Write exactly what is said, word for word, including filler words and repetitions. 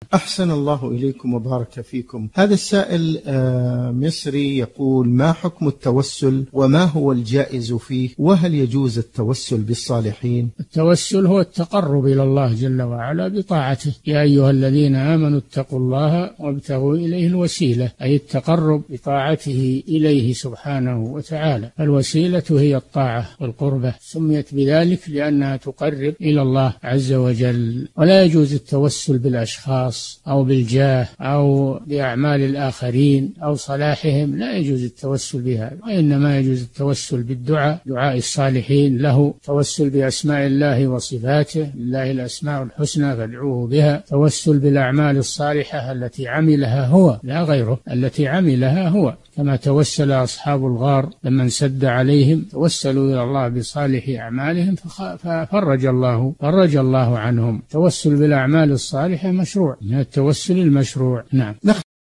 أحسن الله إليكم وبارك فيكم. هذا السائل مصري يقول: ما حكم التوسل وما هو الجائز فيه، وهل يجوز التوسل بالصالحين؟ التوسل هو التقرب إلى الله جل وعلا بطاعته. يا أيها الذين آمنوا اتقوا الله وابتغوا إليه الوسيلة، أي التقرب بطاعته إليه سبحانه وتعالى. الوسيلة هي الطاعة والقربة، سميت بذلك لأنها تقرب إلى الله عز وجل. ولا يجوز التوسل بالأشخاص أو بالجاه أو بأعمال الآخرين أو صلاحهم، لا يجوز التوسل بها، وإنما يجوز التوسل بالدعاء، دعاء الصالحين له، توسل بأسماء الله وصفاته، لله الأسماء الحسنى فادعوه بها، توسل بالأعمال الصالحة التي عملها هو لا غيره، التي عملها هو، كما توسل أصحاب الغار لما انسد عليهم توسلوا إلى الله بصالح أعمالهم ففرج الله فرج الله عنهم. توسل بالأعمال الصالحة مشروع، من التوسل المشروع. نعم.